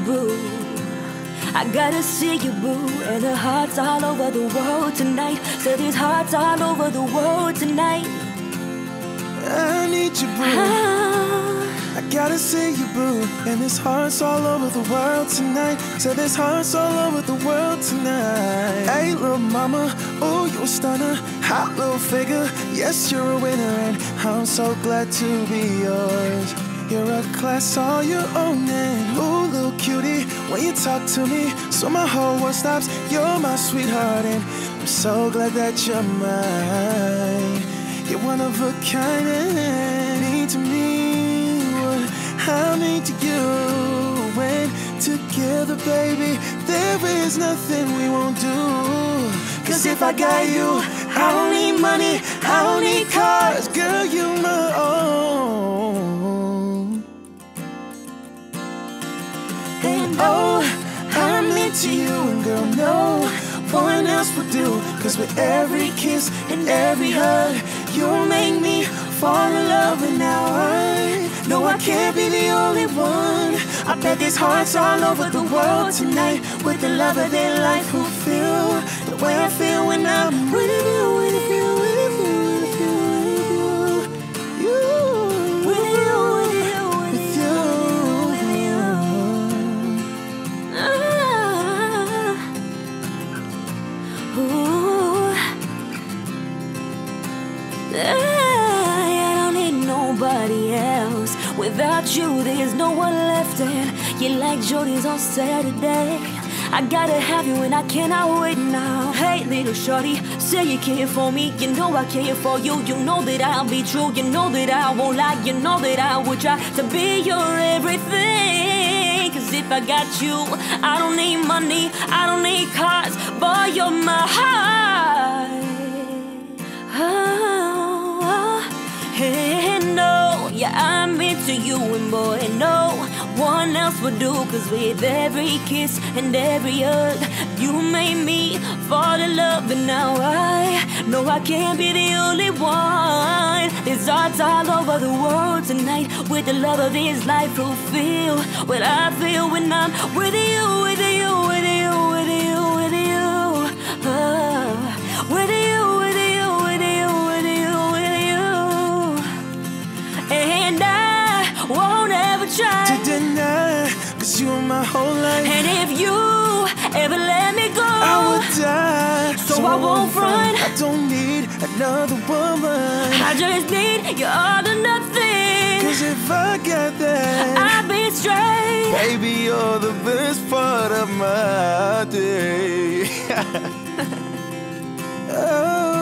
boo. I gotta see you, boo. And the hearts all over the world tonight. Say these hearts all over the world tonight. I need you, boo. I gotta see you, boo. And this heart's all over the world tonight. So this heart's all over the world tonight. Hey, little mama, ooh, you a stunner. Hot little figure, yes, you're a winner. And I'm so glad to be yours. You're a class all your own. And ooh, little cutie, when you talk to me, so my whole world stops. You're my sweetheart, and I'm so glad that you're mine. You're one of a kind and mean to me what I mean to you. When together, baby, there is nothing we won't do. Cause if I got you, I don't need money, I don't need cars. Girl, you're my own. And oh, I'm into you, and girl, no one else would do. Cause with every kiss and every hug, you make me fall in love. And now I know I can't be the only one. I bet these hearts all over the world tonight with the love of their life who feel the way I feel when I'm with you, with you, with you, with you, with you, with you, with you, with you. I don't need nobody else. Without you, there's no one left. And you're like Jordans on Saturday. I gotta have you and I cannot wait now. Hey, little shorty, say you care for me. You know I care for you. You know that I'll be true. You know that I won't lie. You know that I will try to be your everything. Cause if I got you, I don't need money, I don't need cars, boy, you're my heart. And no, yeah, I'm into you, and boy, no one else would do. Cause with every kiss and every hug, you made me fall in love. And now I know I can't be the only one. There's hearts all over the world tonight with the love of his life who feel what I feel when I'm with you, with you, with you, with you, with you, with you. And I won't ever try to deny, cause you are my whole life. And if you ever let me go, I will die. So I won't front. I don't need another woman. I just need you all or nothing. Cause if I got that, I'll be straight. Baby, you're the best part of my day. Oh.